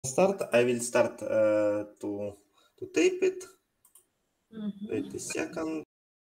start. I will start to tape it. Wait a second.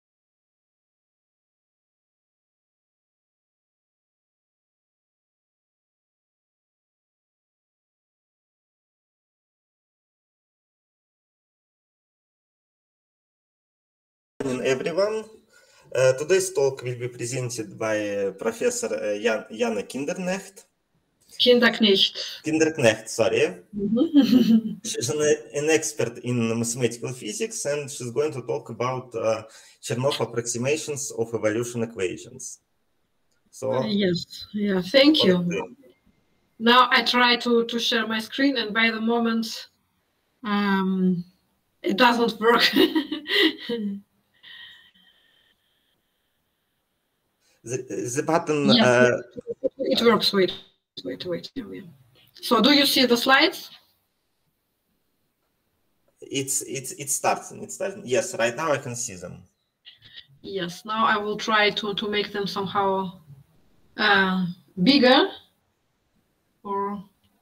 Everyone. Today's talk will be presented by Professor Jana Kinderknecht. Kinderknecht, sorry. She's an expert in mathematical physics, and she's going to talk about Chernoff approximations of evolution equations. So yes, yeah, thank you. Now I try to share my screen, and by the moment it doesn't work. The button. Yes, it works. Wait. So, do you see the slides? It's starting. It's starting. Yes, right now I can see them. Yes. Now I will try to make them somehow bigger, or.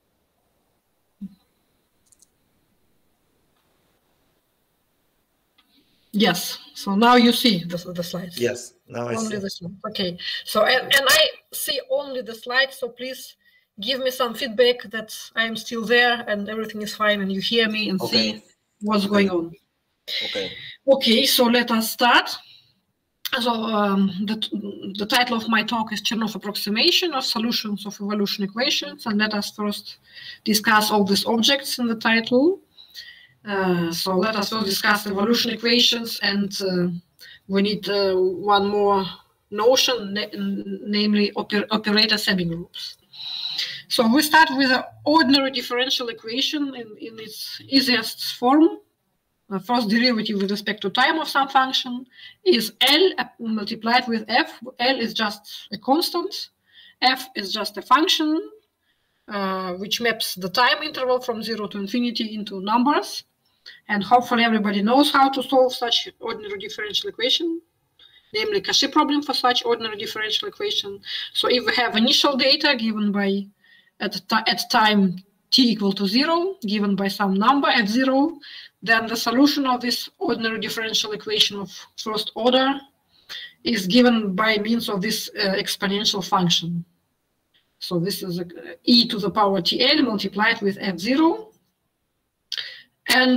Yes. So now you see the slides. Yes. Now I only see. The slides. Okay. So and I see only the slides. So please give me some feedback that I am still there and everything is fine and you hear me and see what's going on. Okay. Okay. So let us start. So the title of my talk is Chernoff approximation of solutions of evolution equations, and let us first discuss all these objects in the title. So let us first discuss evolution equations, and we need one more notion, namely operator semigroups. So we start with an ordinary differential equation in its easiest form. The first derivative with respect to time of some function is L multiplied with f. L is just a constant. F is just a function which maps the time interval from 0 to infinity into numbers. And hopefully everybody knows how to solve such ordinary differential equation, namely Cauchy problem for such ordinary differential equation. So if we have initial data given by at time t equal to 0, given by some number at 0, then the solution of this ordinary differential equation of first order is given by means of this exponential function. So this is e to the power tl multiplied with f0. And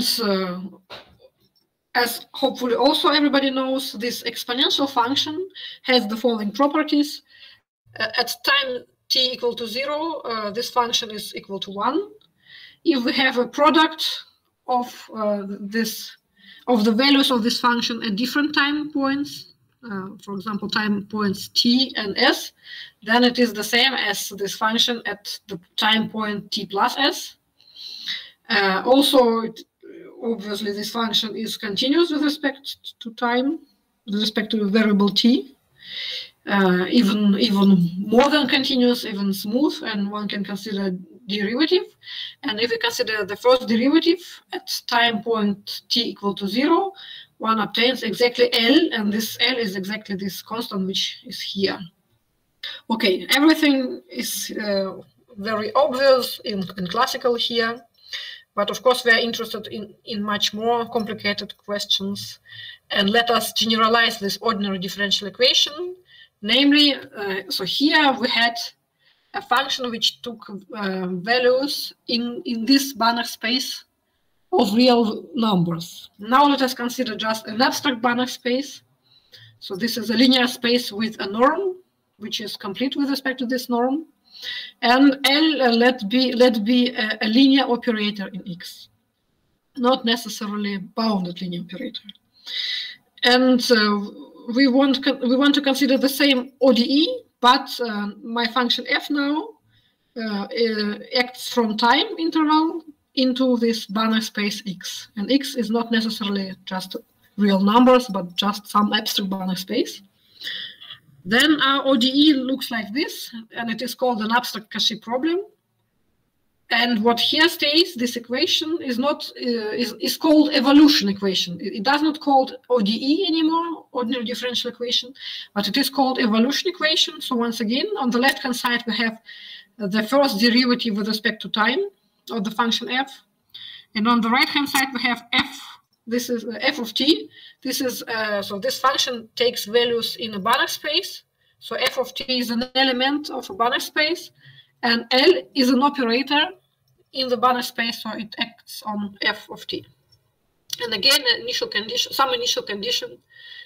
as hopefully also everybody knows, this exponential function has the following properties. At time t equal to 0, this function is equal to 1. If we have a product of the values of this function at different time points, for example, time points t and s, then it is the same as this function at the time point t plus s. Also, obviously, this function is continuous with respect to time, with respect to the variable t. Even more than continuous, even smooth, and one can consider derivative. And if we consider the first derivative at time point t equal to 0, one obtains exactly L, and this L is exactly this constant which is here. Okay, everything is very obvious in classical here, but of course we are interested in much more complicated questions. And let us generalize this ordinary differential equation. Namely, so here we had a function which took values in this Banach space of real numbers. Now let us consider just an abstract Banach space. So this is a linear space with a norm, which is complete with respect to this norm. And L let be a linear operator in X, not necessarily bounded linear operator. And we want to consider the same ODE, but my function f now acts from time interval into this Banach space X. And X is not necessarily just real numbers, but just some abstract Banach space. Then our ODE looks like this, and it is called an abstract Cauchy problem. And what here states, this equation is not is called evolution equation. It does not called ODE anymore, ordinary differential equation, but it is called evolution equation. So once again, on the left-hand side, we have the first derivative with respect to time, of the function f. And on the right-hand side, we have f. This is f of t. This is so this function takes values in a Banach space. So f of t is an element of a Banach space, and L is an operator in the Banach space, so it acts on f of t. And again, initial condition, some initial condition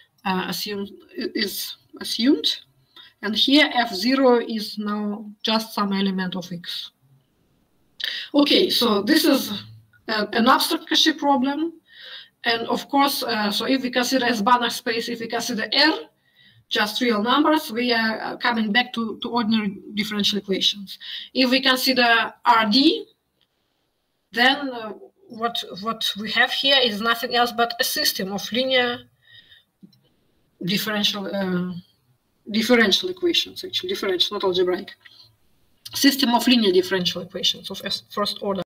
is assumed, and here f0 is now just some element of x. Okay, so this is an abstract Cauchy problem. And of course, so if we consider as Banach space, if we consider R just real numbers, we are coming back to ordinary differential equations. If we consider RD, then what we have here is nothing else but a system of linear differential equations, actually differential, not algebraic. System of linear differential equations of first order.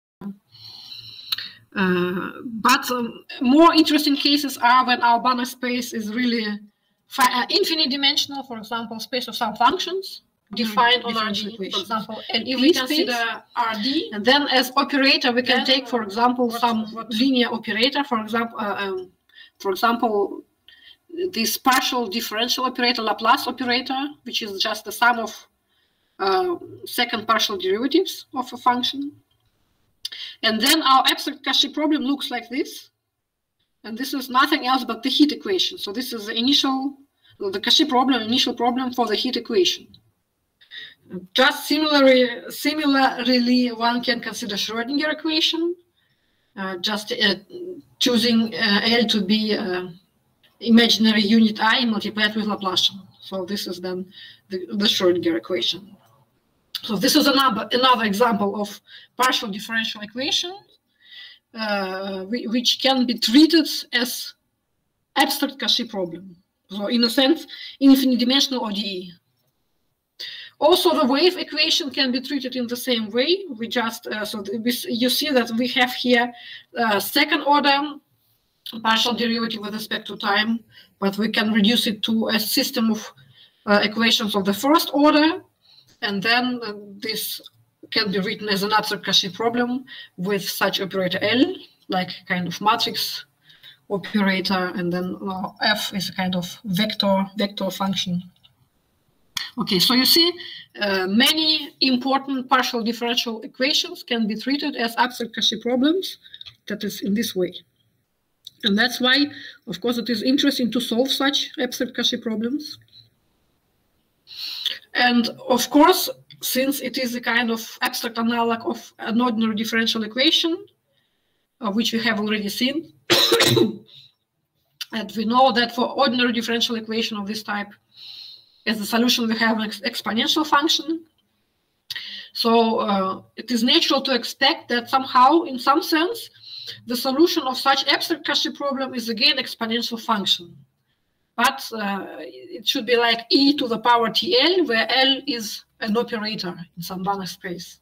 But more interesting cases are when our Banach space is really infinite dimensional, for example, space of some functions defined on RD, for example, and if we consider RD, and then as operator we can take, for example, some linear operator, for example, this partial differential operator, Laplace operator, which is just the sum of second partial derivatives of a function. And then our abstract Cauchy problem looks like this. And this is nothing else but the heat equation. So this is the Cauchy problem, initial problem for the heat equation. Just similarly, one can consider Schrödinger equation, just choosing L to be imaginary unit I multiplied with Laplacian. So this is then the Schrödinger equation. So this is another example of partial differential equation, which can be treated as abstract Cauchy problem. So in a sense, infinite dimensional ODE. Also, the wave equation can be treated in the same way. We just you see that we have here second order partial derivative with respect to time, but we can reduce it to a system of equations of the first order. And then this can be written as an abstract Cauchy problem with such operator L, like kind of matrix operator, and then f is a kind of vector function. Okay, so you see many important partial differential equations can be treated as abstract Cauchy problems, that is in this way. And that's why, of course, it is interesting to solve such abstract Cauchy problems. And of course, since it is a kind of abstract analog of an ordinary differential equation, which we have already seen, and we know that for ordinary differential equation of this type, as the solution we have an exponential function. So it is natural to expect that somehow, in some sense, the solution of such abstract Cauchy problem is again exponential function. But it should be like e to the power TL, where L is an operator in some Banach space.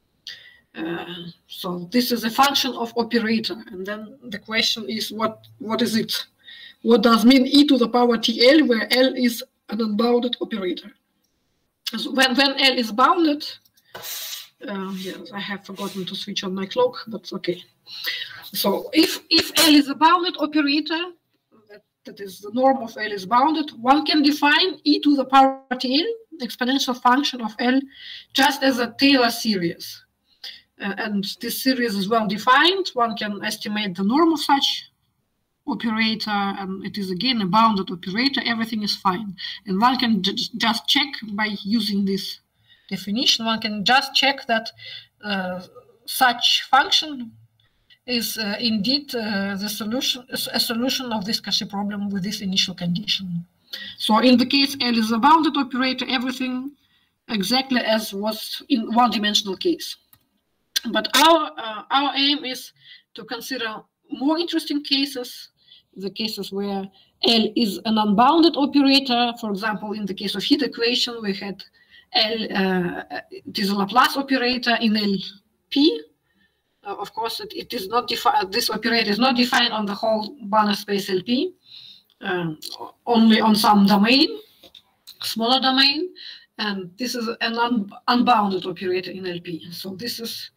So this is a function of operator. And then the question is, what is it? What does mean e to the power TL, where L is an unbounded operator? So when L is bounded, yes, I have forgotten to switch on my clock, but okay. So if L is a bounded operator, that is the norm of L is bounded, one can define e to the power TL, exponential function of L, just as a Taylor series. And this series is well defined. One can estimate the norm of such operator, and it is again a bounded operator. Everything is fine. And one can just check by using this definition. One can just check that such function is indeed a solution of this Cauchy problem with this initial condition. So in the case L is a bounded operator, everything exactly as was in one-dimensional case. But our aim is to consider more interesting cases, the cases where L is an unbounded operator. For example, in the case of heat equation, we had L, it is a Laplace operator in LP. Of course, it is not defined. This operator is not defined on the whole Banach space LP, only on some domain, smaller domain, and this is an unbounded operator in LP. So this is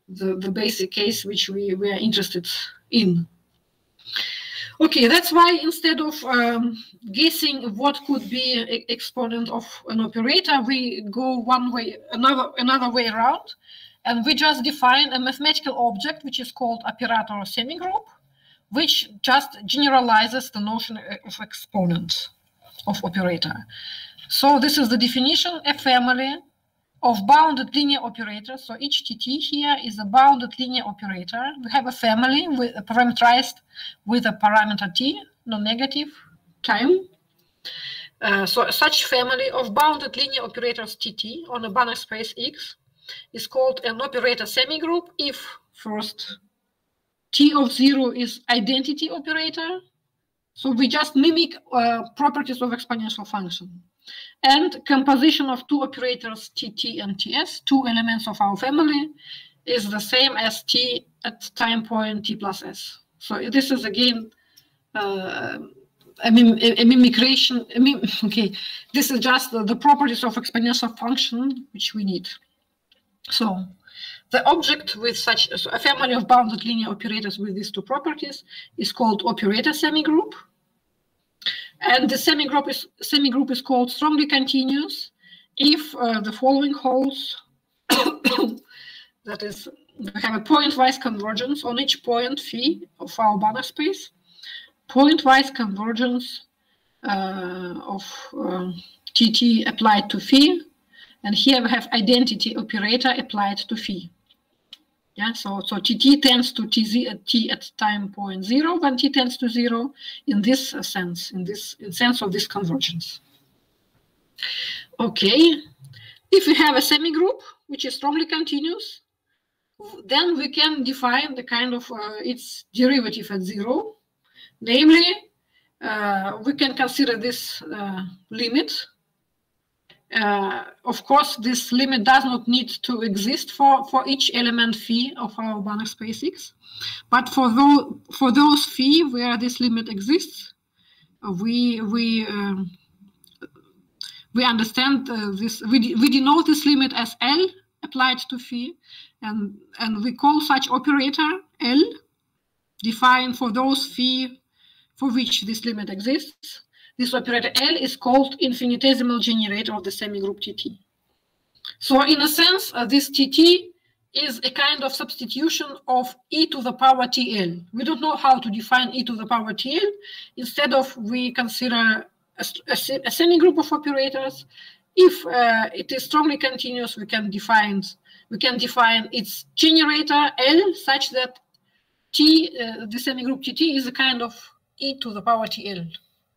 the basic case which we are interested in. Okay, that's why instead of guessing what could be exponent of an operator, we go another way around, and we just define a mathematical object which is called operator semigroup, which just generalizes the notion of exponent of operator. So this is the definition: a family of bounded linear operators. So each TT here is a bounded linear operator. We have a family with parameterized with a parameter t, non-negative time. So such family of bounded linear operators TT on a Banach space X is called an operator semigroup if first T of 0 is identity operator. So we just mimic properties of exponential function. And composition of two operators TT and TS, two elements of our family, is the same as T at time point T plus S. So this is again a mimicration. Okay, this is just the properties of exponential function which we need. So the object with such a family of bounded linear operators with these two properties is called operator semigroup. And the semigroup is called strongly continuous if the following holds. That is, we have a pointwise convergence on each point phi of our Banach space, pointwise convergence of TT applied to phi, and here we have identity operator applied to phi. Yeah, so TT tends to T at time point 0 when T tends to 0 in this sense, in sense of this convergence. Okay, if we have a semigroup which is strongly continuous, then we can define the kind of its derivative at 0. Namely, we can consider this limit. Of course, this limit does not need to exist for each element phi of our Banach space X, but for those phi where this limit exists, we understand this. We denote this limit as L applied to phi, and we call such operator L defined for those phi for which this limit exists. This operator L is called infinitesimal generator of the semigroup TT. So in a sense, this TT is a kind of substitution of e to the power TL. We don't know how to define e to the power TL. Instead of, we consider a semigroup of operators. If it is strongly continuous, we can define its generator L such that T, the semigroup TT, is a kind of e to the power TL.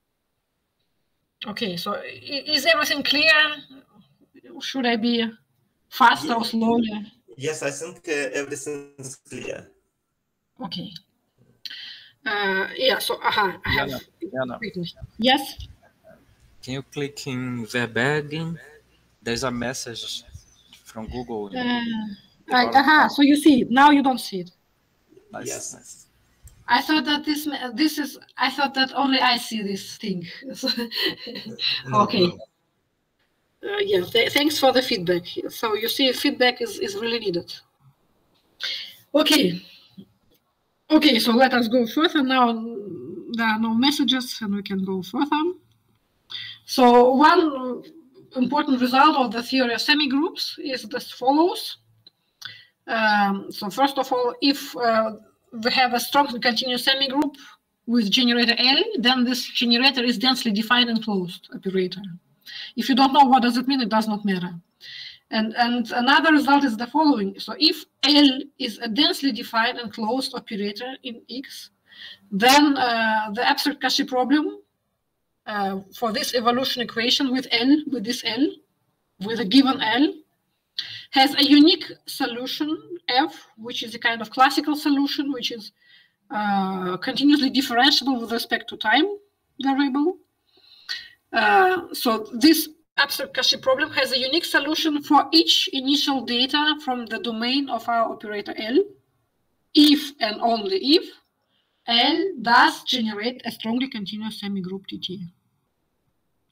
Okay, so is everything clear? Should I be faster or slower? Yes, I think everything is clear. Okay. Yeah, so I have. Yes? Can you click in verbatim? There's a message from Google. So you see it. Now you don't see it. Nice, Yes. nice. I thought that I thought that only I see this thing. Okay. Yeah, thanks for the feedback. So you see, feedback is really needed. Okay. Okay, so let us go further. Now there are no messages and we can go further. So one important result of the theory of semigroups is as follows. So first of all, if we have a strongly continuous semigroup with generator L, then this generator is densely defined and closed operator. If you don't know what does it mean, it does not matter. And another result is the following. So if L is a densely defined and closed operator in X, then the abstract Cauchy problem for this evolution equation with L, with a given L, has a unique solution F, which is a kind of classical solution, which is continuously differentiable with respect to time variable. So this abstract Cauchy problem has a unique solution for each initial data from the domain of our operator L, if and only if L does generate a strongly continuous semigroup TT.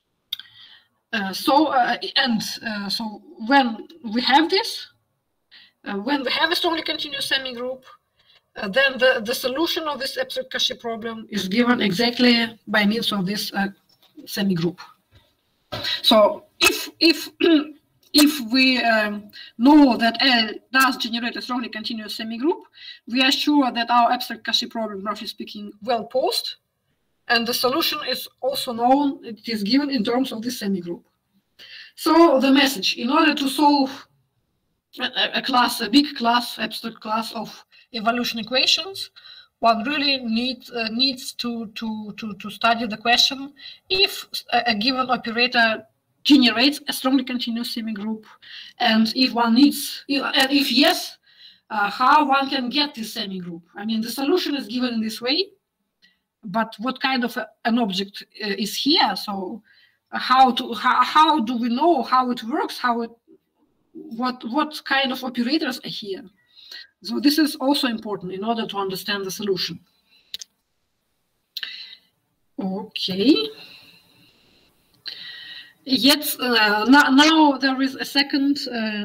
So when we have this, when we have a strongly continuous semigroup, then the solution of this abstract Cauchy problem is given exactly by means of this semigroup. So if we know that L does generate a strongly continuous semigroup, we are sure that our abstract Cauchy problem, roughly speaking, well posed, and the solution is also known. It is given in terms of this semigroup. So the message: in order to solve a big class, abstract class of evolution equations, one really needs to study the question if a given operator generates a strongly continuous semigroup, and if one needs, and if yes, how one can get this semigroup. I mean, the solution is given in this way, but what kind of an object is here? So how do we know how it works? What kind of operators are here? So this is also important in order to understand the solution. Okay. Yet now there is a second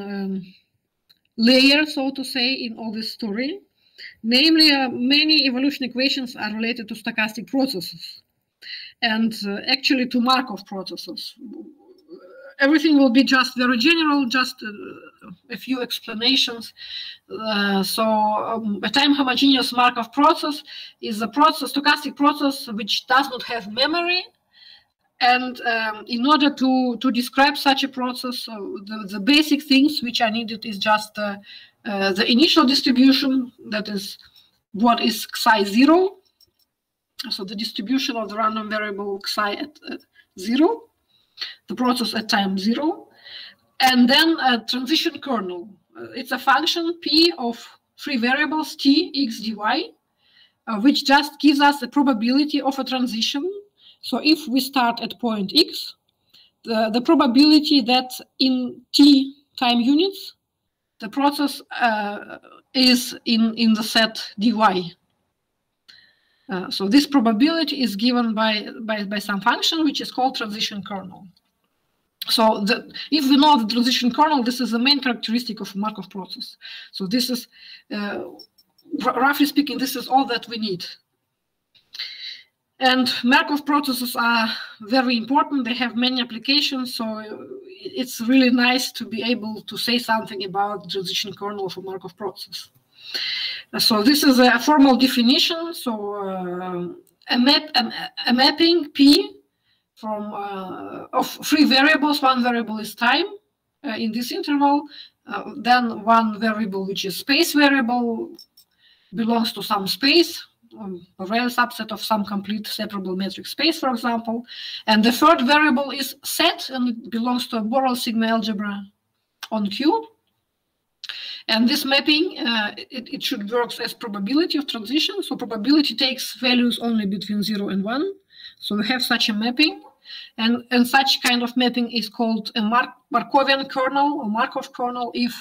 layer, so to say, in all this story. Namely, many evolution equations are related to stochastic processes and actually to Markov processes. Everything will be just very general, just a few explanations. A time homogeneous Markov process is a stochastic process which does not have memory. And in order to describe such a process, the basic things which are needed is just the initial distribution, that is what is psi 0. So the distribution of the random variable psi at 0. The process at time 0, and then a transition kernel. It's a function p of three variables t, x, dy, which just gives us the probability of a transition. So if we start at point x, the probability that in t time units, the process is in the set dy. So this probability is given by some function which is called transition kernel. So if we know the transition kernel, this is the main characteristic of Markov process. So this is, roughly speaking, this is all that we need. And Markov processes are very important. They have many applications. So it's really nice to be able to say something about the transition kernel of a Markov process. So this is a formal definition. So a mapping P from of three variables. One variable is time in this interval. Then one variable, which is space variable, belongs to some space, a real subset of some complete separable metric space, for example. And the third variable is set, and it belongs to a Borel sigma algebra on Q. And this mapping, it should work as probability of transition. So probability takes values only between 0 and 1. So we have such a mapping. And such kind of mapping is called a Markovian kernel or Markov kernel if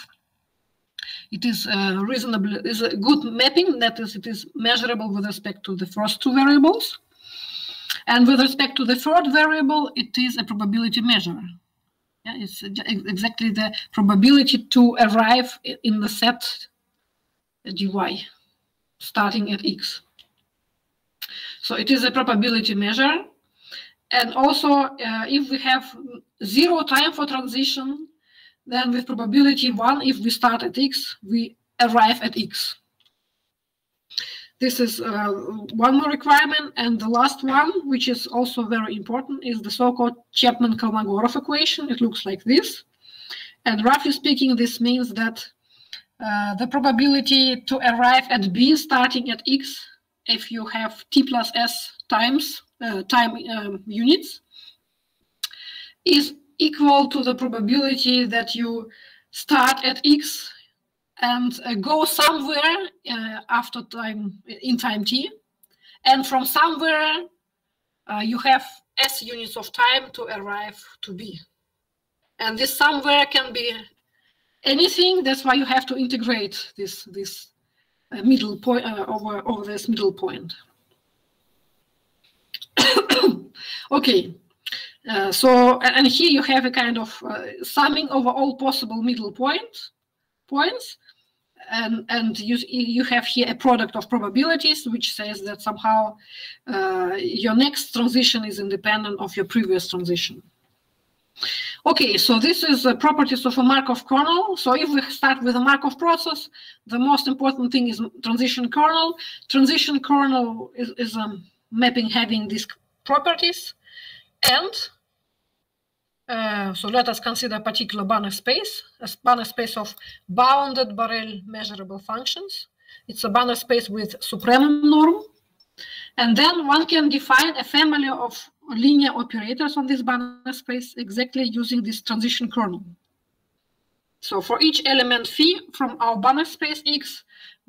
it is is a good mapping, that is, it is measurable with respect to the first two variables. And with respect to the third variable, it is a probability measure. Yeah, it's exactly the probability to arrive in the set dy, starting at x. So it is a probability measure. And also, if we have 0 time for transition, then with probability 1, if we start at x, we arrive at x. This is one more requirement. And the last one, which is also very important, is the so-called Chapman-Kolmogorov equation. It looks like this. And roughly speaking, this means that the probability to arrive at b starting at x, if you have t plus s times time units, is equal to the probability that you start at x and go somewhere after time, in time t, and from somewhere you have s units of time to arrive to b. And this somewhere can be anything. That's why you have to integrate this middle point over this middle point. Okay. And here you have a kind of summing over all possible middle points, and you have here a product of probabilities, which says that somehow your next transition is independent of your previous transition. Okay, so this is the properties of a Markov kernel. So if we start with a Markov process, the most important thing is transition kernel. Transition kernel is a mapping having these properties. And so let us consider a particular Banach space, a Banach space of bounded Borel measurable functions. It's a Banach space with supremum norm. And then one can define a family of linear operators on this Banach space exactly using this transition kernel. So for each element phi from our Banach space X,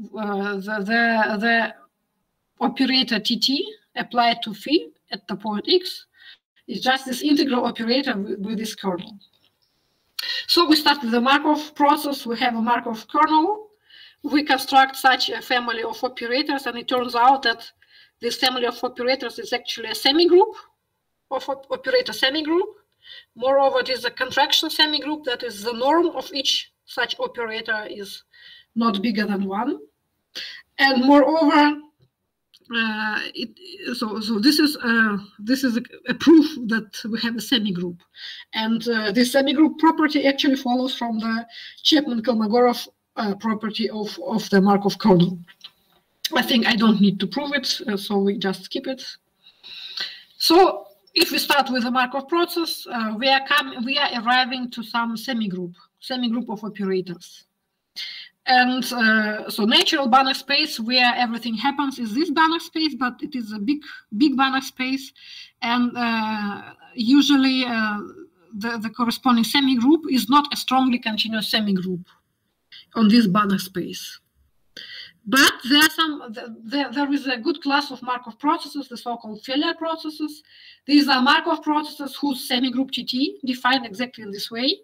the operator TT applied to phi at the point X is just this integral operator with this kernel. So we start with the Markov process. We have a Markov kernel. We construct such a family of operators, and it turns out that this family of operators is actually a semigroup of operator semigroup. Moreover, it is a contraction semigroup, that is the norm of each such operator is not bigger than 1. And moreover, so this is a proof that we have a semigroup. And this semigroup property actually follows from the Chapman-Kolmogorov property of the Markov kernel. I think I don't need to prove it, so we just skip it. So if we start with the Markov process, we are arriving to some semigroup of operators. And so natural Banach space where everything happens is this Banach space, but it is a big Banach space, and usually the corresponding semigroup is not a strongly continuous semigroup on this Banach space. But there is a good class of Markov processes, the so-called Feller processes. These are Markov processes whose semigroup TT, defined exactly in this way,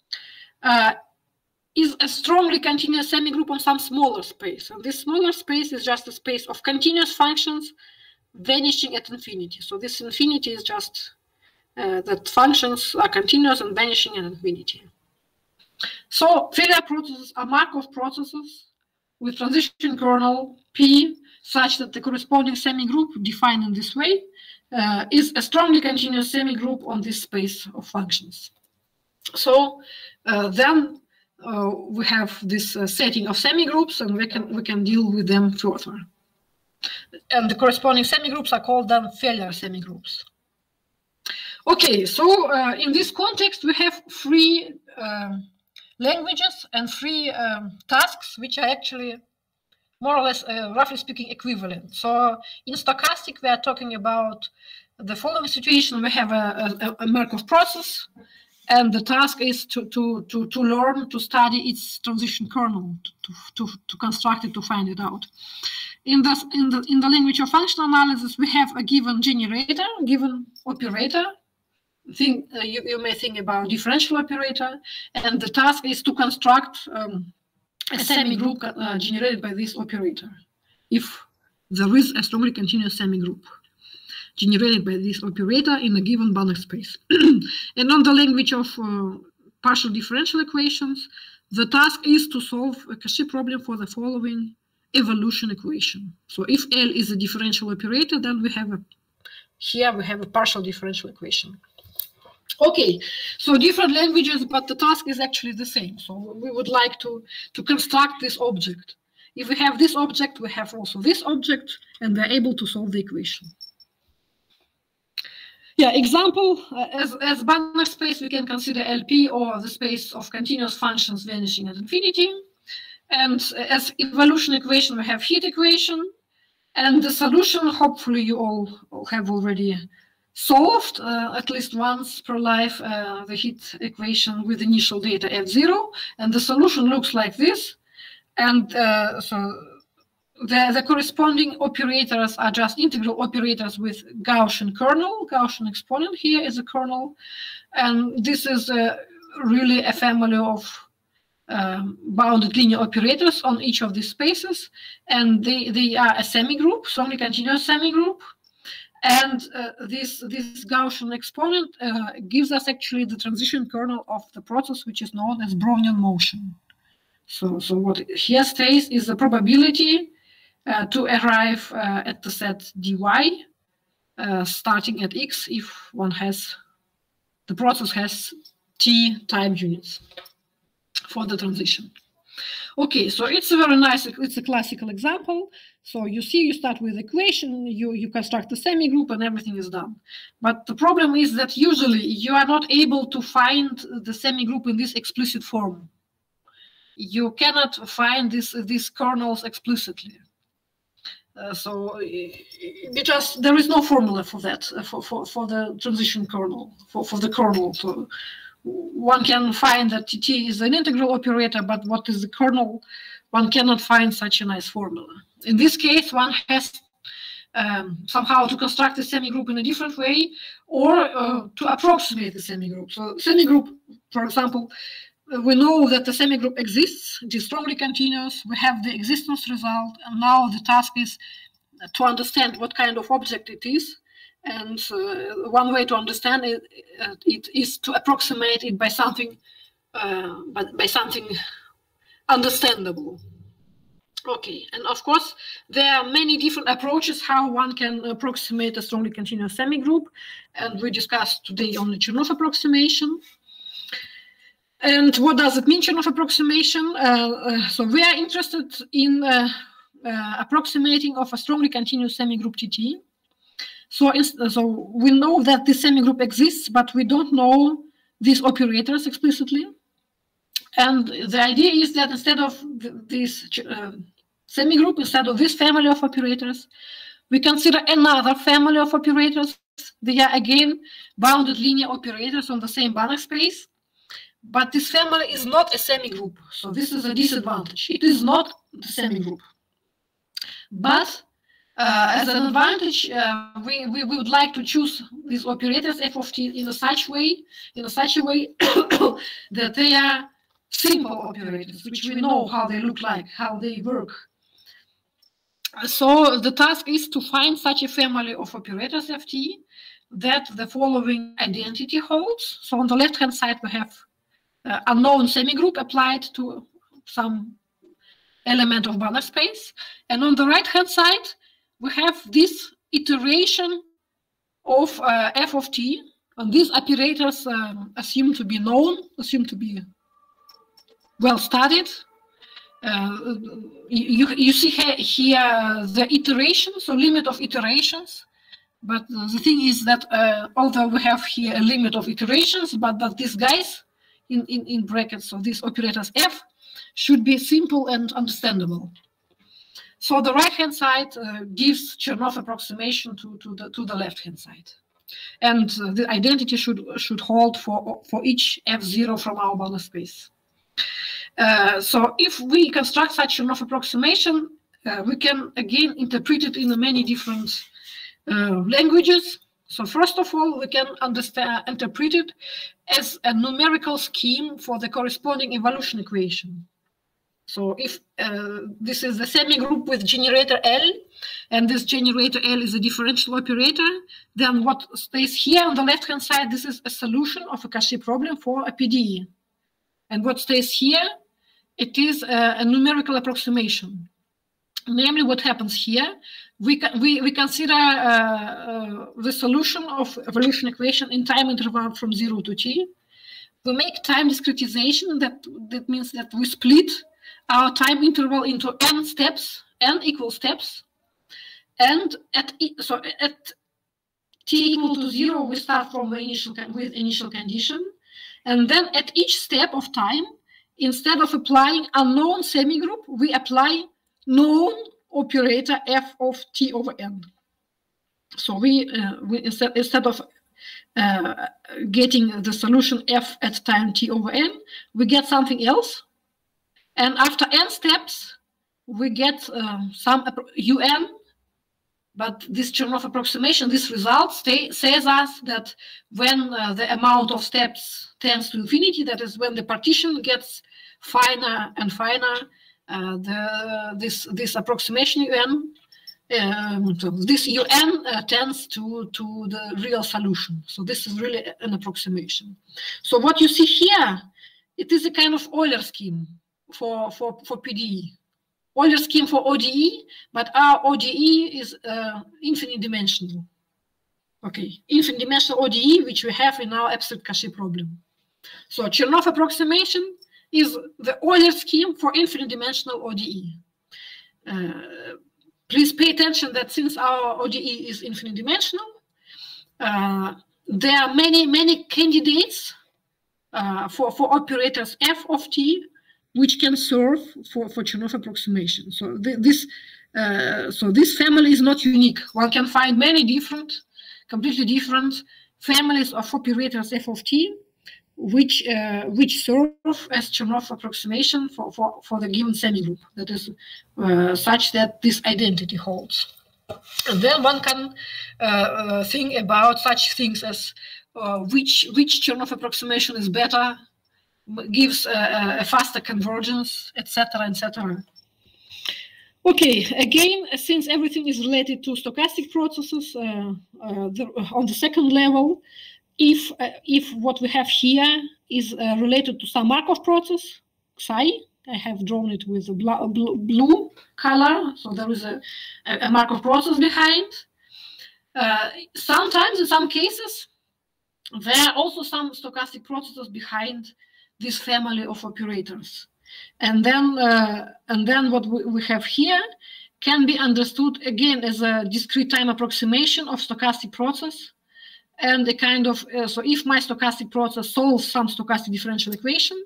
is a strongly continuous semigroup on some smaller space. And this smaller space is just a space of continuous functions vanishing at infinity. So this infinity is just that functions are continuous and vanishing at infinity. So Feller processes are Markov processes with transition kernel P such that the corresponding semigroup defined in this way is a strongly continuous semigroup on this space of functions. So then we have this setting of semigroups, and we can deal with them further. And the corresponding semigroups are called then Feller semigroups. Okay, so in this context we have three languages and three tasks which are actually more or less, roughly speaking, equivalent. So in stochastic, we are talking about the following situation. We have a Markov process, and the task is to learn to study its transition kernel, to construct it, to find it out. In the language of functional analysis, we have a given generator, given operator. You may think about differential operator, and the task is to construct a semigroup generated by this operator. If there is a strongly continuous semigroup generated by this operator in a given Banach space. And on the language of partial differential equations, the task is to solve a Cauchy problem for the following evolution equation. So if L is a differential operator, then here we have a partial differential equation. Okay, so different languages, but the task is actually the same. So we would like to construct this object. If we have this object, we have also this object, and we're able to solve the equation. Yeah, example, as Banach space, we can consider LP, or the space of continuous functions vanishing at infinity. And as evolution equation, we have heat equation. And the solution, hopefully you all have already solved at least once per life the heat equation with initial data at 0. And the solution looks like this. And so the corresponding operators are just integral operators with Gaussian kernel. Gaussian exponent here is a kernel. And this is really a family of bounded linear operators on each of these spaces. And they are a semigroup, strongly continuous semigroup. And this Gaussian exponent gives us actually the transition kernel of the process, which is known as Brownian motion. So what here stays is the probability to arrive at the set dy starting at x if one has, the process has t time units for the transition. Okay, so it's a very nice, it's a classical example. So you see, you start with equation, you construct a semigroup and everything is done. But the problem is that usually you are not able to find the semigroup in this explicit form. You cannot find these kernels explicitly. Because there is no formula for that, for the transition kernel, for the kernel. So one can find that T is an integral operator, but what is the kernel? One cannot find such a nice formula. In this case, one has somehow to construct a semigroup in a different way, or to approximate the semigroup. So semigroup, for example, we know that the semigroup exists, it is strongly continuous, we have the existence result, and now the task is to understand what kind of object it is. And one way to understand it is to approximate it by something, understandable. Okay, and of course, there are many different approaches how one can approximate a strongly continuous semigroup, and we discussed today only Chernoff approximation. And what does it mean, Chernoff approximation? So we are interested in approximating of a strongly continuous semigroup TT. So we know that this semigroup exists, but we don't know these operators explicitly. And the idea is that instead of this semigroup, instead of this family of operators, we consider another family of operators. They are again bounded linear operators on the same Banach space. But this family is not a semigroup, so this is a disadvantage. It is not the semigroup. But as an advantage, we would like to choose these operators f of t in such a way that they are simple operators, which we know how they look like, how they work. So the task is to find such a family of operators ft that the following identity holds. So on the left-hand side, we have unknown semigroup applied to some element of Banach space. And on the right-hand side, we have this iteration of f of t. And these operators assumed to be known, assumed to be well studied. You see here the iteration, so limit of iterations. But the thing is that although we have here a limit of iterations, but that these guys in brackets, so these operators f should be simple and understandable. So the right-hand side gives Chernoff approximation to the left-hand side, and the identity should hold for each f0 from our Banach space. So if we construct such Chernoff approximation, we can again interpret it in many different languages. So first of all, we can interpret it as a numerical scheme for the corresponding evolution equation. So if this is the semigroup with generator L, and this generator L is a differential operator, then what stays here on the left-hand side, this is a solution of a Cauchy problem for a PDE. And what stays here, it is a numerical approximation. Namely, what happens here, we consider the solution of evolution equation in time interval from 0 to t. We make time discretization. That means that we split our time interval into n steps, n equal steps, and at t equal to 0, we start from the initial condition, and then at each step of time, instead of applying unknown semigroup, we apply known operator f of t over n. So we instead of getting the solution f at time t over n, we get something else. And after n steps, we get some un. But this Chernoff approximation, this result says us that when the amount of steps tends to infinity, that is when the partition gets finer and finer, this approximation un, so this un tends to the real solution. So this is really an approximation. So what you see here, it is a kind of Euler scheme. for PDE. Euler scheme for ODE, but our ODE is infinite dimensional. Okay, infinite dimensional ODE, which we have in our absolute Cauchy problem. So Chernoff approximation is the Euler scheme for infinite dimensional ODE. Please pay attention that since our ODE is infinite dimensional, there are many candidates for operators f of t, which can serve for Chernoff approximation. So this family is not unique. One can find many completely different families of operators f of t, which serve as Chernoff approximation for the given semigroup. That is such that this identity holds. And then one can think about such things as which Chernoff approximation is better, gives a faster convergence, etc., etc. Okay, again, since everything is related to stochastic processes, on the second level, if what we have here is related to some Markov process, psi, I have drawn it with a blue color, so there is a Markov process behind. Sometimes, in some cases, there are also some stochastic processes behind this family of operators. And then what we have here can be understood again as a discrete time approximation of stochastic process, and a kind of so if my stochastic process solves some stochastic differential equation,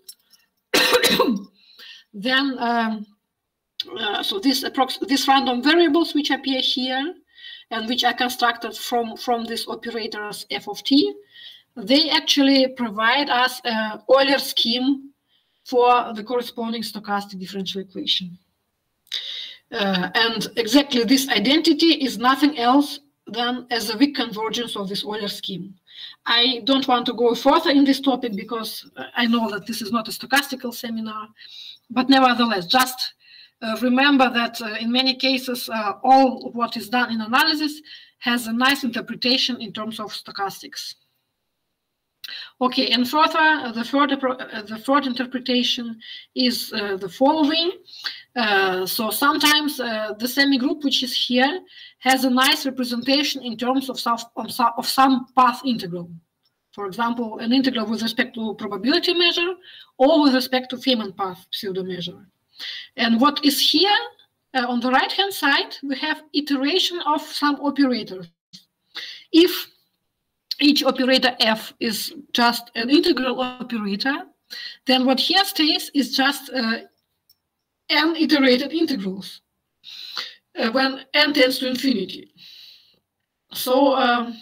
then so these random variables which appear here and which are constructed from these operators f of t, they actually provide us an Euler scheme for the corresponding stochastic differential equation. And exactly this identity is nothing else than as a weak convergence of this Euler scheme. I don't want to go further in this topic because I know that this is not a stochastical seminar, but nevertheless, just remember that in many cases, all what is done in analysis has a nice interpretation in terms of stochastics. Okay, and further, the third interpretation is the following. So sometimes the semigroup, which is here, has a nice representation in terms of some path integral. For example, an integral with respect to probability measure or with respect to Feynman path pseudo measure. And what is here on the right-hand side, we have iteration of some operators. If each operator f is just an integral operator, then what here stays is just n iterated integrals when n tends to infinity. So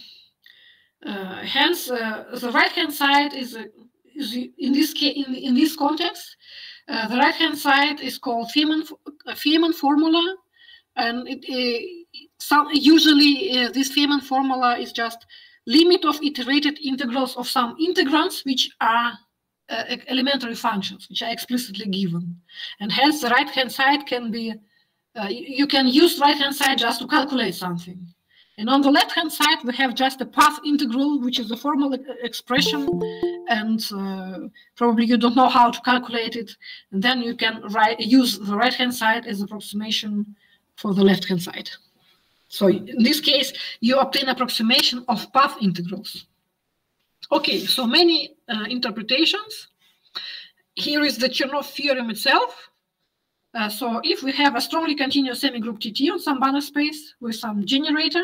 hence the right-hand side is in this case, in this context, the right-hand side is called Feynman formula, and usually this Feynman formula is just limit of iterated integrals of some integrands which are elementary functions, which are explicitly given. And hence the right-hand side can be, you can use right-hand side just to calculate something. And on the left-hand side, we have just a path integral, which is a formal expression, and probably you don't know how to calculate it. And then you can use the right-hand side as approximation for the left-hand side. So in this case, you obtain approximation of path integrals. Okay, so many interpretations. Here is the Chernoff theorem itself. So if we have a strongly continuous semigroup TT on some Banach space with some generator,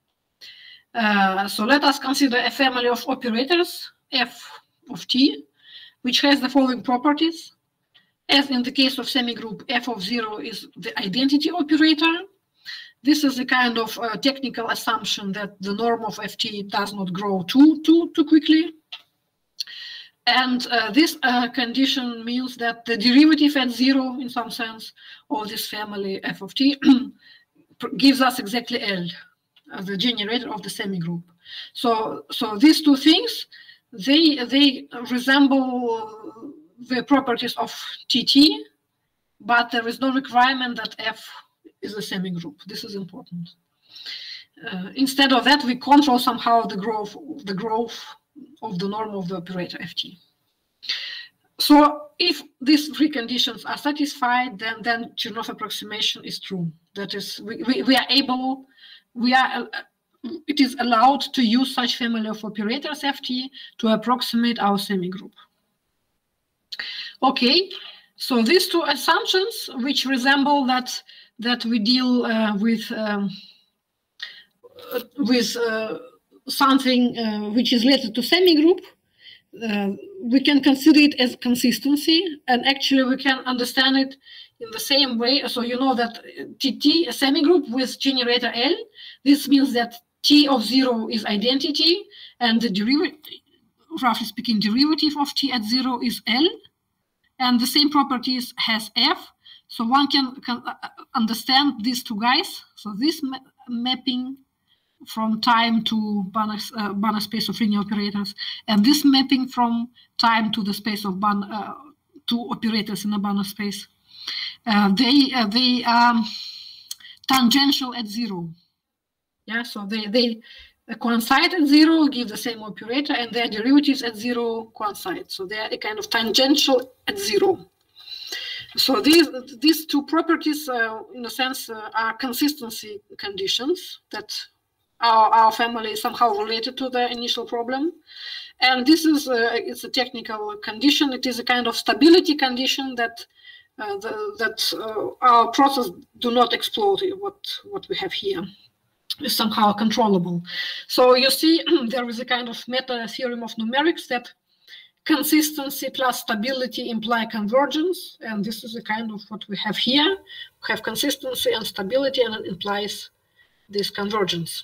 so let us consider a family of operators, f of t, which has the following properties. As in the case of semigroup, f of 0 is the identity operator. This is a kind of technical assumption that the norm of ft does not grow too quickly. And this condition means that the derivative at 0, in some sense, of this family f of t gives us exactly L, the generator of the semigroup. So these two things, they resemble the properties of TT, but there is no requirement that f is a semigroup. This is important. Instead of that, we control somehow the growth of the norm of the operator ft. So if these three conditions are satisfied, then Chernoff approximation is true. That is, we are able, it is allowed to use such family of operators Ft to approximate our semigroup. Okay, so these two assumptions, which resemble that we deal with something which is related to semigroup, we can consider it as consistency, and actually we can understand it in the same way. So you know that TT, a semigroup with generator L, this means that T of 0 is identity, and the derivative, roughly speaking, derivative of T at 0 is L, and the same properties has F. So one can understand these two guys. So this mapping from time to Banach space of linear operators, and this mapping from time to the space of two operators in a Banach space. They are tangential at 0. Yeah, so they coincide at 0, give the same operator, and their derivatives at 0 coincide. So they are a kind of tangential at 0. So these two properties, in a sense, are consistency conditions that our family is somehow related to the initial problem. And this is it's a technical condition. It is a kind of stability condition that our process do not explode. What we have here is somehow controllable. So you see, there is a kind of meta theorem of numerics that consistency plus stability imply convergence, and this is a kind of what we have here. We have consistency and stability, and it implies this convergence.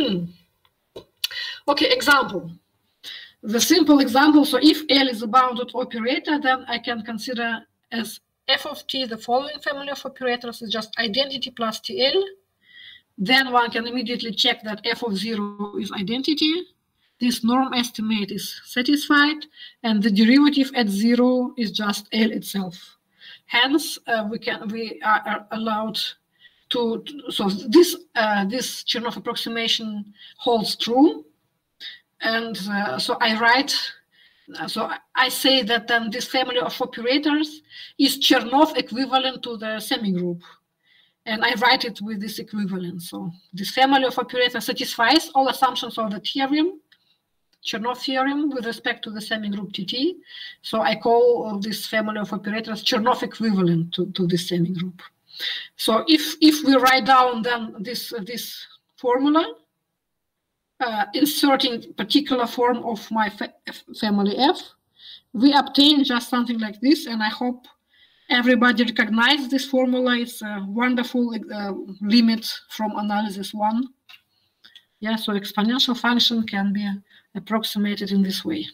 Okay, example. The simple example, so if L is a bounded operator, then I can consider as f of t the following family of operators is just identity plus TL. Then one can immediately check that f of 0 is identity. This norm estimate is satisfied, and the derivative at 0 is just L itself. Hence, we are allowed to, so this Chernoff approximation holds true, and so I write, so I say that then this family of operators is Chernoff equivalent to the semigroup, and I write it with this equivalence. So this family of operators satisfies all assumptions of the theorem, Chernoff theorem, with respect to the semigroup TT. So I call this family of operators Chernoff equivalent to this semigroup. So if we write down then this formula, inserting particular form of my family F, we obtain just something like this, and I hope everybody recognizes this formula. It's a wonderful limit from analysis 1. Yeah, so exponential function can be approximated in this way.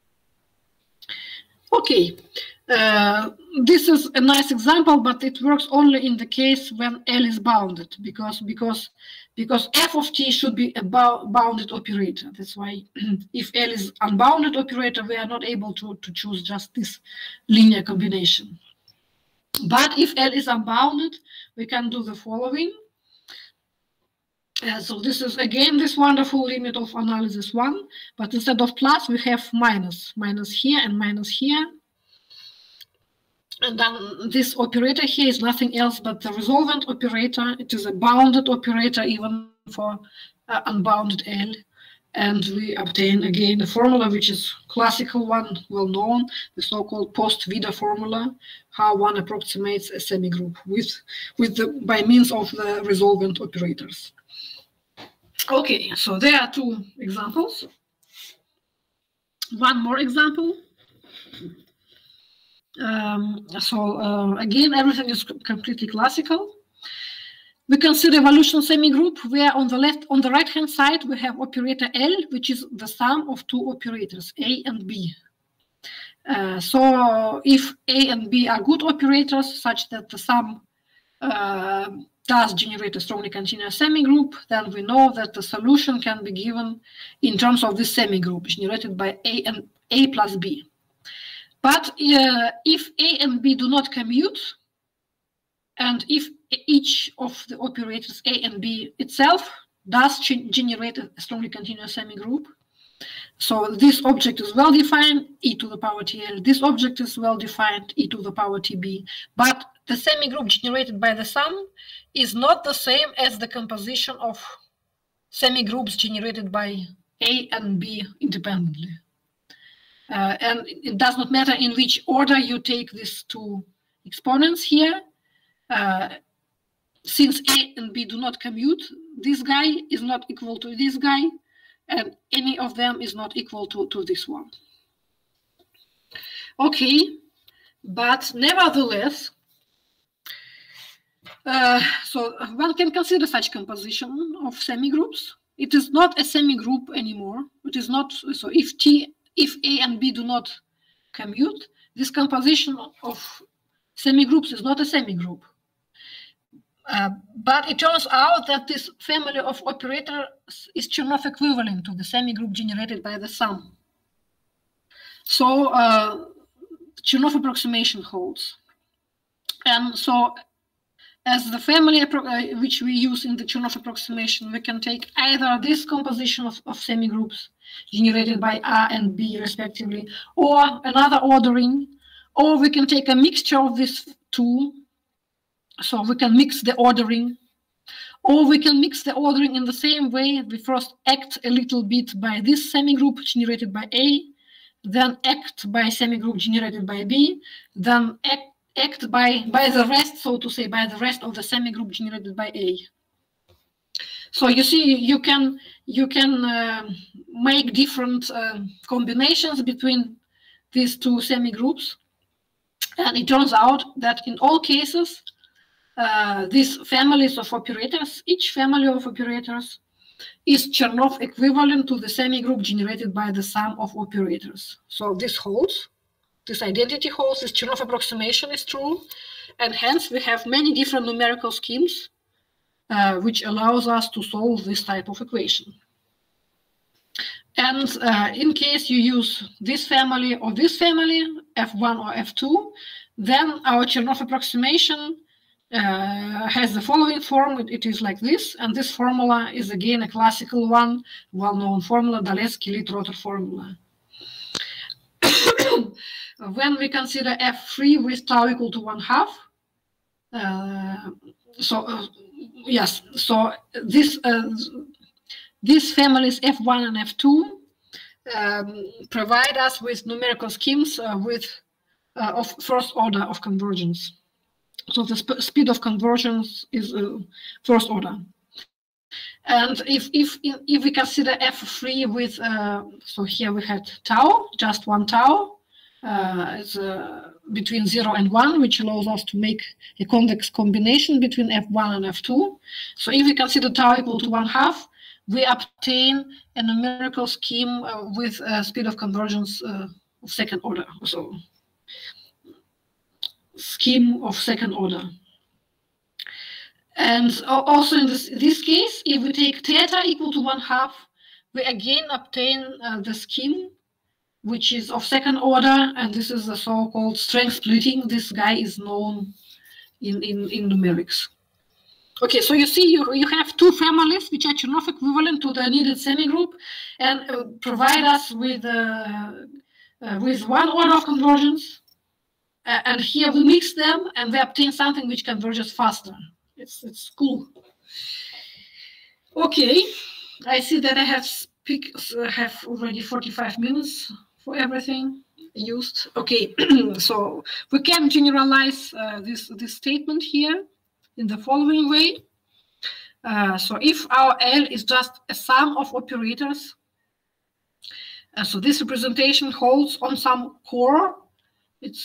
Okay, this is a nice example, but it works only in the case when L is bounded, because f of t should be a bounded operator. That's why if L is unbounded operator, we are not able to choose just this linear combination. But if L is unbounded, we can do the following. So this is again this wonderful limit of analysis 1, but instead of plus we have minus here and minus here, and then this operator here is nothing else but the resolvent operator. It is a bounded operator even for unbounded L, and we obtain again a formula which is classical one, well known, the so-called post-Vida formula, how one approximates a semigroup by means of the resolvent operators. Okay, so there are two examples. One more example. Again, everything is completely classical. We consider evolution semigroup where on the right-hand side we have operator L, which is the sum of two operators, A and B. So if A and B are good operators such that the sum does generate a strongly continuous semigroup, then we know that the solution can be given in terms of this semigroup generated by A plus B. But if A and B do not commute, and if each of the operators A and B itself does generate a strongly continuous semigroup, So this object is well defined, e to the power TL. This object is well defined, e to the power TB. But the semigroup generated by the sum is not the same as the composition of semigroups generated by A and B independently. And it does not matter in which order you take these two exponents here. Since A and B do not commute, this guy is not equal to this guy, and any of them is not equal to this one. Okay, but nevertheless, so one can consider such composition of semigroups. It is not a semigroup anymore. It is not, so if A and B do not commute, this composition of semigroups is not a semigroup. But it turns out that this family of operators is Chernoff equivalent to the semigroup generated by the sum. So Chernoff approximation holds. And so as the family which we use in the Chernoff approximation, we can take either this composition of semigroups generated by A and B respectively, or another ordering, or we can take a mixture of these two. So we can mix the ordering, or we can mix the ordering in the same way. We first act a little bit by this semigroup generated by A, then act by semigroup generated by B, then act by the rest, so to say, by the rest of the semigroup generated by A. So you see, you can make different combinations between these two semigroups, and it turns out that in all cases, these families of operators, each family of operators is Chernoff equivalent to the semigroup generated by the sum of operators. So this holds, this identity holds, this Chernoff approximation is true, and hence we have many different numerical schemes which allows us to solve this type of equation. And in case you use this family or this family, F1 or F2, then our Chernoff approximation has the following form. It is like this, and this formula is again a classical one, well-known formula, Daletzky-Litt-Rotor formula. When we consider F3 with tau equal to 1/2, yes, so these families F1 and F2 provide us with numerical schemes of first order of convergence. So the speed of convergence is first order. And if we consider F3 with, so here we had tau, just one tau, it's between 0 and 1, which allows us to make a convex combination between F1 and F2. So if we consider tau equal to 1/2, we obtain a numerical scheme with speed of convergence of second order. So scheme of second order. And also in this case, if we take theta equal to 1/2, we again obtain the scheme which is of second order, and this is the so-called strength splitting. This guy is known in numerics. Okay, so you see you have two families which are Chernoff equivalent to the needed semigroup and provide us with one order of convergence. And here we mix them and we obtain something which converges faster. It's cool. Okay, I see that I have already 45 minutes for everything used. Okay, so we can generalize this statement here in the following way. So if our L is just a sum of operators, so this representation holds on some core. It's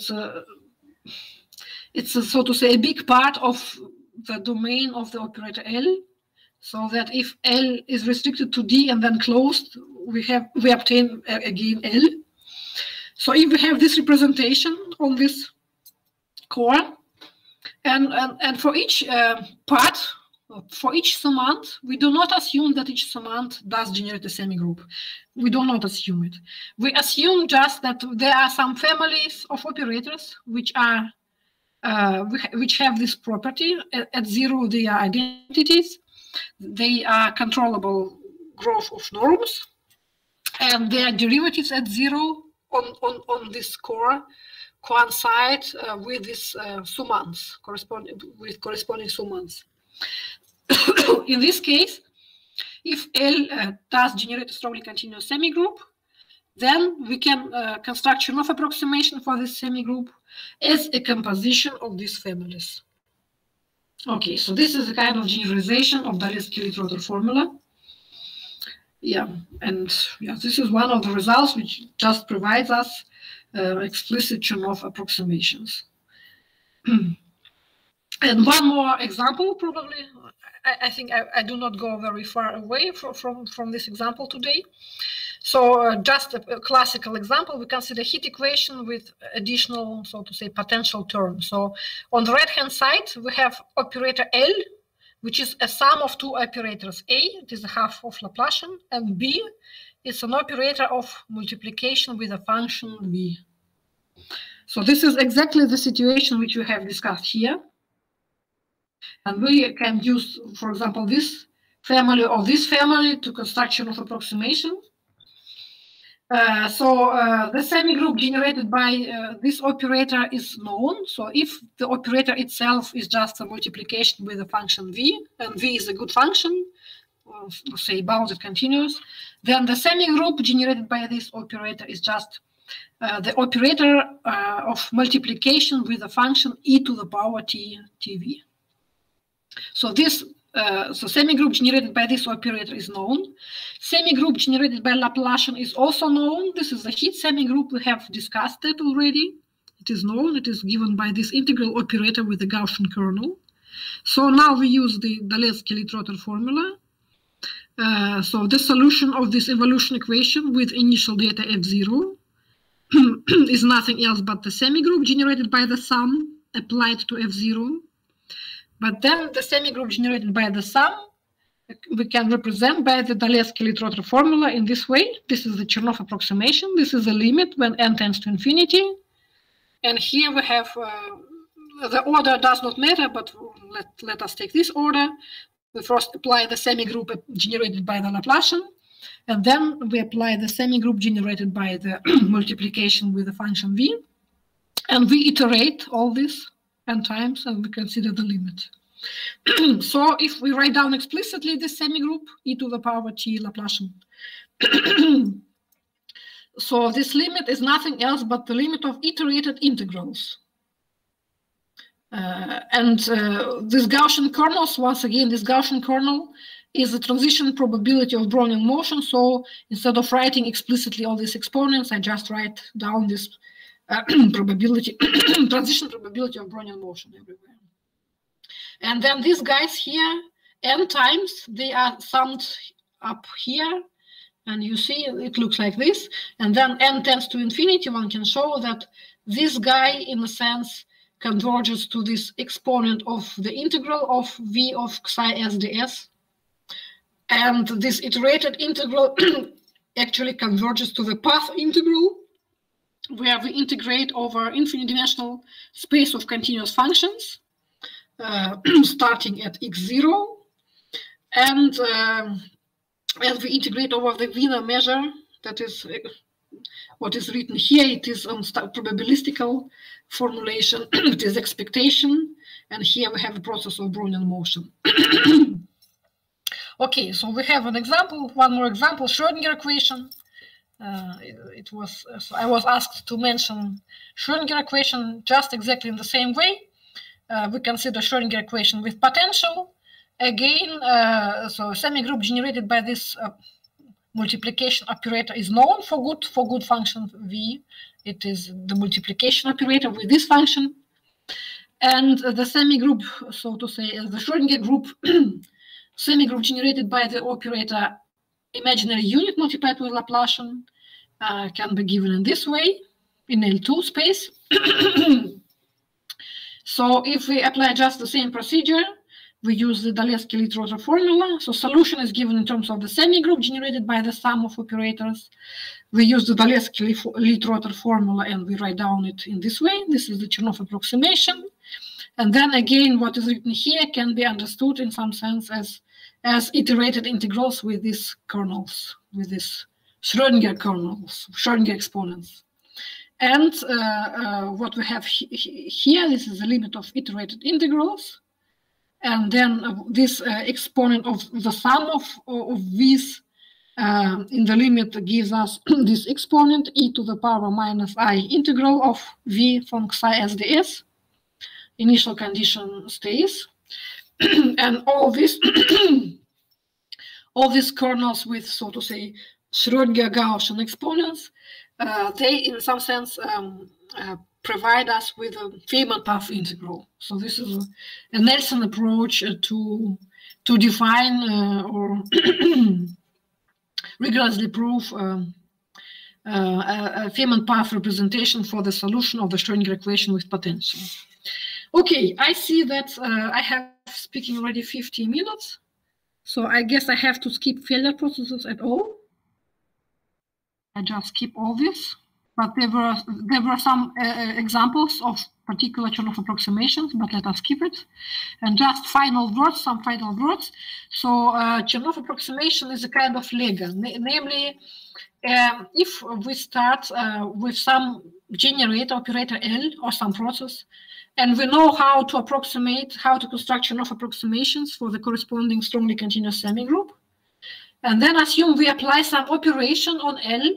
so to say a big part of the domain of the operator L, so that if L is restricted to D and then closed, we obtain again L. So if we have this representation on this core, and for each part, for each summand, we do not assume that each summand does generate a semigroup. We do not assume it. We assume just that there are some families of operators which are which have this property. At 0, they are identities. They are controllable growth of norms. and their derivatives at 0 on this core coincide with this summands, corresponding summands. In this case, if L does generate a strongly continuous semigroup, then we can construct Chernoff approximation for this semigroup as a composition of these families. Okay, so this is a kind of generalization of Daletzky-Litt-Rotor formula. Yeah, and yeah, this is one of the results which just provides us explicit Chernoff approximations. And one more example, probably. I think I do not go very far away from this example today. So just a classical example, we consider heat equation with additional, so to say, potential terms. So on the right-hand side, we have operator L, which is a sum of two operators. A, it is a half of Laplacian, and B, it's an operator of multiplication with a function V. So this is exactly the situation which we have discussed here. And we can use, for example, this family or this family to construction of approximation. The semigroup generated by this operator is known. So if the operator itself is just a multiplication with a function V, and V is a good function, or say bounded continuous, then the semigroup generated by this operator is just the operator of multiplication with a function e to the power t, tv. So this semigroup generated by this operator is known. Semigroup generated by Laplacian is also known. This is the heat semigroup. We have discussed it already. It is known. It is given by this integral operator with the Gaussian kernel. So now we use the Daletzky-Litt-Rotor formula. So the solution of this evolution equation with initial data f0 is nothing else but the semigroup generated by the sum applied to f0. But then the semigroup generated by the sum we can represent by the Daletzky-Litt-Rotor formula in this way. This is the Chernoff approximation. This is the limit when n tends to infinity. And here we have, the order does not matter, but let us take this order. We first apply the semigroup generated by the Laplacian, and then we apply the semigroup generated by the multiplication with the function v. And we iterate all this n times, and we consider the limit. So if we write down explicitly this semigroup, e to the power t Laplacian. So this limit is nothing else but the limit of iterated integrals. This Gaussian kernels, once again, this Gaussian kernel is the transition probability of Brownian motion. So instead of writing explicitly all these exponents, I just write down this probability, transition probability of Brownian motion everywhere. And then these guys here, n times, they are summed up here. And you see it looks like this. And then n tends to infinity. One can show that this guy, in a sense, converges to this exponent of the integral of v of psi s ds. And this iterated integral actually converges to the path integral, where we integrate over infinite dimensional space of continuous functions, starting at x0. And as we integrate over the Wiener measure, that is what is written here, it is on probabilistical formulation, it is expectation, and here we have a process of Brownian motion. Okay, so we have an example, one more example, Schrödinger equation. So I was asked to mention Schrödinger equation just exactly in the same way. We consider Schrödinger equation with potential. Again, so semigroup generated by this multiplication operator is known for good function v. It is the multiplication operator with this function. And the semigroup, so to say, the Schrödinger group, semigroup generated by the operator imaginary unit multiplied with Laplacian can be given in this way, in L2 space. So if we apply just the same procedure, we use the Daletzky-Litt-Rotor formula. So solution is given in terms of the semigroup generated by the sum of operators. We use the Daletzky-Litt-Rotor formula and we write down it in this way. This is the Chernoff approximation. And then again, what is written here can be understood in some sense as iterated integrals with these kernels, with this Schrödinger kernels, Schrödinger exponents. And what we have here, this is the limit of iterated integrals. And then this exponent of the sum of these in the limit gives us this exponent e to the power minus I integral of v from psi s ds. Initial condition stays. And all these kernels with, so to say, Schrödinger Gaussian exponents, they in some sense provide us with a Feynman path integral. So this is a Nelson approach to define or rigorously prove a Feynman path representation for the solution of the Schrödinger equation with potential. Okay, I see that I have speaking already 50 minutes, so I guess I have to skip failure processes at all. I just skip all this, but there were some examples of particular Chernoff approximations, but let us skip it. And just final words, some final words. So Chernoff approximation is a kind of Lega, namely, if we start with some generator operator L or some process, and we know how to approximate, how to construct Chernoff approximations for the corresponding strongly continuous semigroup, and then assume we apply some operation on L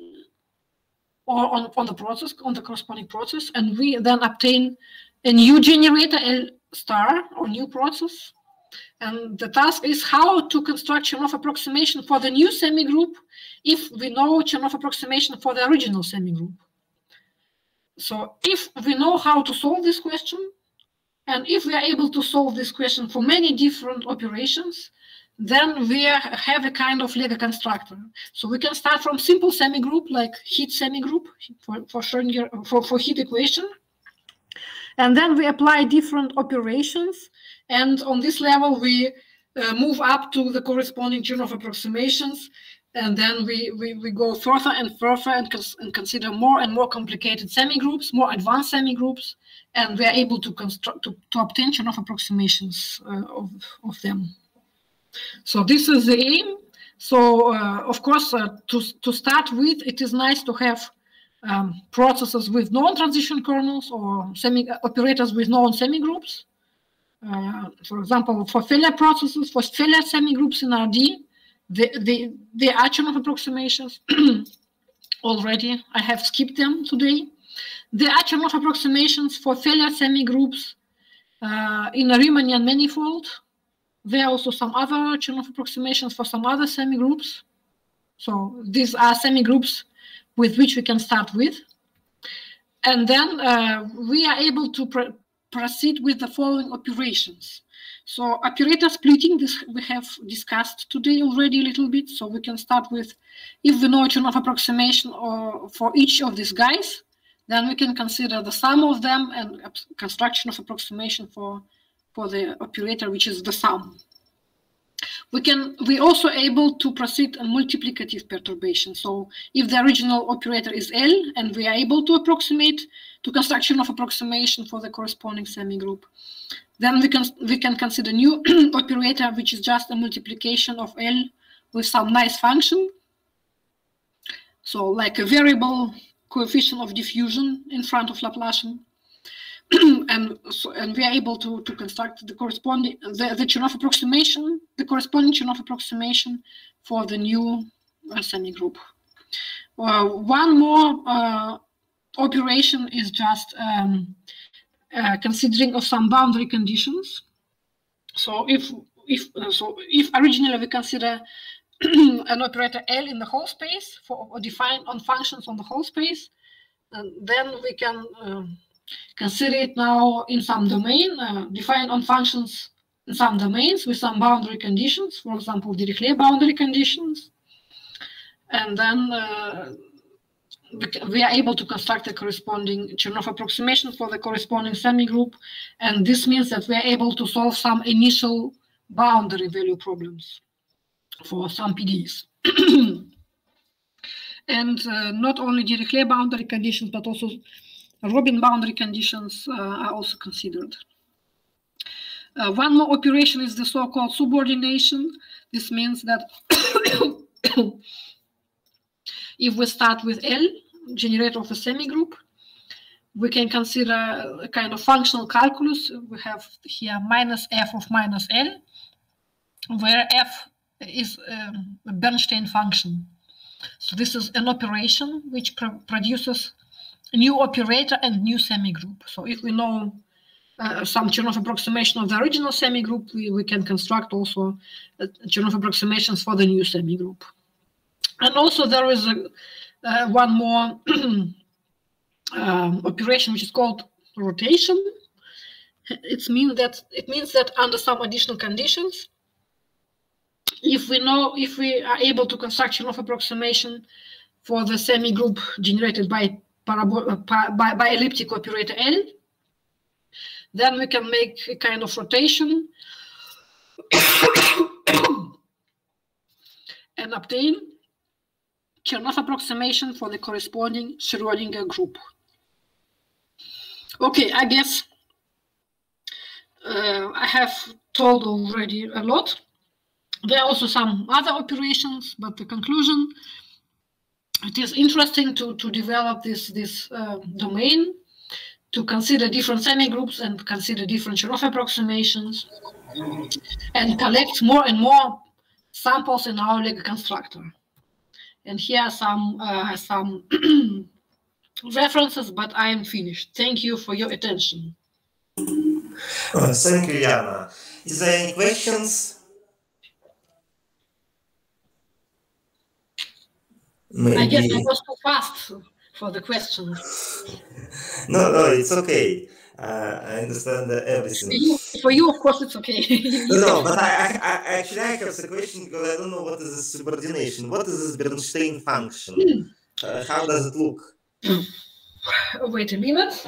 or on the process, on the corresponding process, and we then obtain a new generator L star or new process. And the task is how to construct Chernoff approximation for the new semigroup if we know Chernoff approximation for the original semigroup. So if we know how to solve this question, and if we are able to solve this question for many different operations, then we have a kind of Lega constructor. So we can start from simple semigroup like heat semigroup for Schrödinger for heat equation, and then we apply different operations, and on this level we move up to the corresponding Chernoff approximations, and then we go further and further and consider more and more complicated semigroups, more advanced semigroups, and we are able to construct to obtain Chernoff approximations of them. So this is the aim. So of course, to start with, it is nice to have processes with non-transition kernels or operators with known semigroups. For example, for failure processes, for failure semigroups in RD, the are Chernoff approximations already. I have skipped them today. The are Chernoff approximations for failure semigroups in a Riemannian manifold. There are also some other Chernoff approximations for some other semigroups. So these are semigroups with which we can start with. And then we are able to proceed with the following operations. So operator splitting, this we have discussed today already a little bit. So we can start with, if we know Chernoff approximation or for each of these guys, then we can consider the sum of them and construction of approximation for the operator, which is the sum. We also able to proceed a multiplicative perturbation. So if the original operator is L and we are able to approximate to construction of approximation for the corresponding semigroup, then we can consider new operator, which is just a multiplication of L with some nice function. So like a variable coefficient of diffusion in front of Laplacian. and we are able to construct the corresponding the Chernoff approximation, the corresponding Chernoff approximation for the new semigroup. One more operation is just considering of some boundary conditions. So if originally we consider an operator L in the whole space or define on functions on the whole space, then we can consider it now in some domain, define on functions in some domains with some boundary conditions, for example, Dirichlet boundary conditions. And then we are able to construct a corresponding Chernoff approximation for the corresponding semigroup. And this means that we are able to solve some initial boundary value problems for some PDEs. And not only Dirichlet boundary conditions, but also Robin boundary conditions are also considered. One more operation is the so-called subordination. This means that if we start with L, generator of a semigroup, we can consider a kind of functional calculus. We have here minus f of minus L, where f is a Bernstein function. So this is an operation which produces a new operator and new semigroup. So if we know some Chernoff approximation of the original semigroup, we can construct also Chernoff approximations for the new semigroup. And also there is one more operation which is called rotation. It means that under some additional conditions, if we are able to construct Chernoff approximation for the semigroup generated by elliptic operator L, then we can make a kind of rotation and obtain Chernoff approximation for the corresponding Schrödinger group. Okay, I guess I have told already a lot. There are also some other operations, but the conclusion, it is interesting to develop this domain, to consider different semigroups and consider different Chernoff approximations, and collect more and more samples in our Lega constructor. And here are some references, but I am finished. Thank you for your attention. Thank you, Jana. Is there any questions? Maybe. I guess I was too fast for the questions. No, it's okay. I understand everything. For you, of course, it's okay. No, but I actually have the question because I don't know what is this subordination. What is this Bernstein function? How does it look? Wait a minute.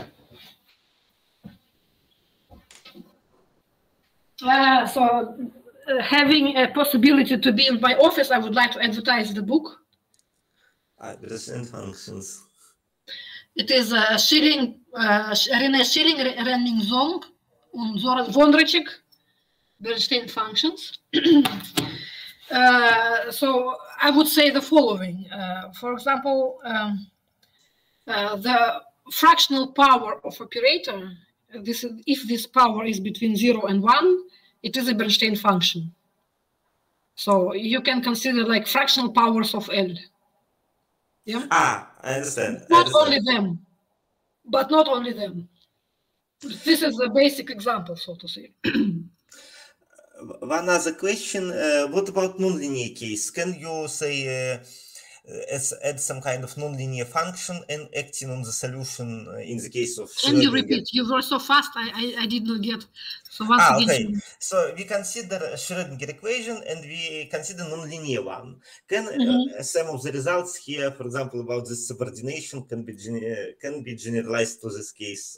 Having a possibility to be in my office, I would like to advertise the book. Bernstein functions. It is René Schilling, Renning Zong, and Zoran Vondracek, Bernstein functions. So I would say the following. For example, the fractional power of operator, if this power is between 0 and 1, it is a Bernstein function. So you can consider like fractional powers of L. Yeah? I understand. Not only them, but not only them. This is a basic example, so to say. One other question, what about nonlinear case? Can you say add some kind of nonlinear function and acting on the solution in the case of Schrödinger? Can you repeat? You were so fast, I did not get. So once again. Okay. So we consider Schrödinger equation and we consider nonlinear one. Can some of the results here, for example, about this subordination can be generalized to this case?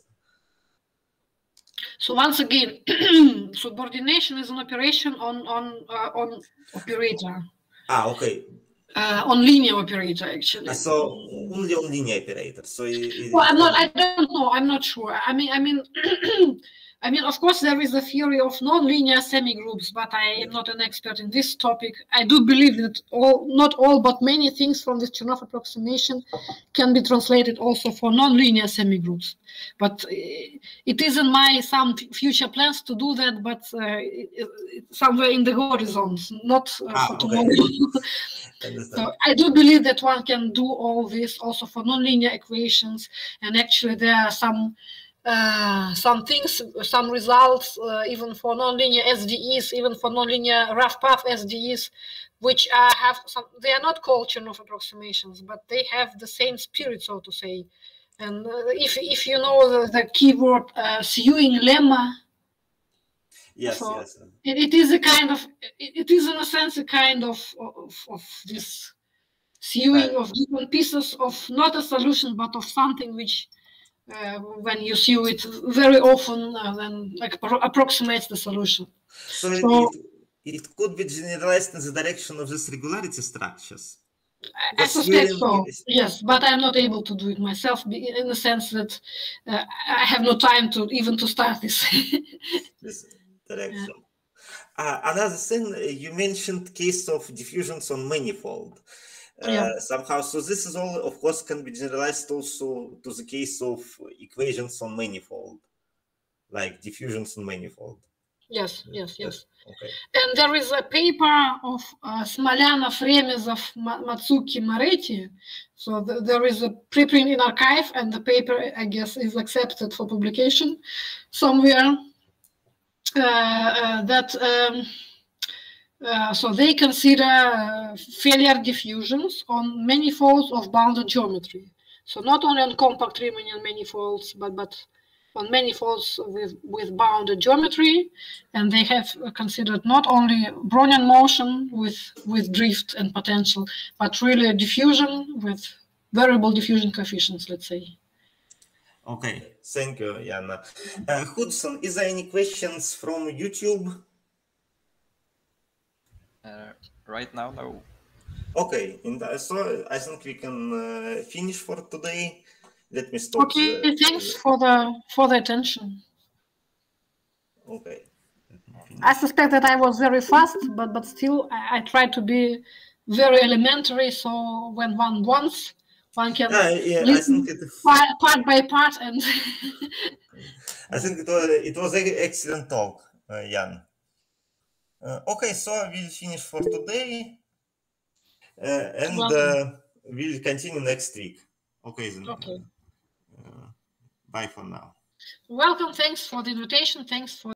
So once again, subordination is an operation on operator. Okay. On linear operator, actually. So only on linear operator. So well, I don't know. I'm not sure. I mean, of course, there is a theory of non-linear semigroups, but I am not an expert in this topic. I do believe that not all, but many things from this Chernoff approximation can be translated also for non-linear semigroups. But it is in some future plans to do that, but somewhere in the horizons, not for tomorrow. So I do believe that one can do all this also for nonlinear equations, and actually there are some things, some results, even for nonlinear SDEs, even for nonlinear rough path SDEs, which they are not called Chernoff approximations, but they have the same spirit, so to say. And if you know the keyword Sewing lemma. Yes, so yes. It is a kind of, it is in a sense a kind of this sewing of different pieces of not a solution, but of something which, when you sew it very often, then like approximates the solution. So it could be generalized in the direction of these regularity structures. I suspect so, yes, but I'm not able to do it myself in the sense that I have no time to even to start this. This direction. Another thing, you mentioned case of diffusions on manifold. somehow. So this is all, of course, can be generalized also to the case of equations on manifold, like diffusions on manifold. Yes, yes, yes. Okay. And there is a paper of Smolyanov, Remezov, Matsuki, Moretti. So there is a preprint in archive, and the paper, I guess, is accepted for publication somewhere. So they consider failure diffusions on manifolds of bounded geometry. So not only on compact Riemannian manifolds, but on manifolds with bounded geometry, and they have considered not only Brownian motion with drift and potential, but really a diffusion with variable diffusion coefficients, let's say. Okay, thank you, Jana. Hudson, is there any questions from YouTube? Right now, no. Okay, so I think we can finish for today. Let me stop. Okay, thanks for the attention. Okay. I suspect that I was very fast, but still I tried to be very elementary. So when one wants, one can listen part by part. And I think it was an excellent talk, Jan. Okay, so we'll finish for today, and we'll continue next week. Okay, then. Okay. Bye for now. Welcome. Thanks for the invitation. Thanks for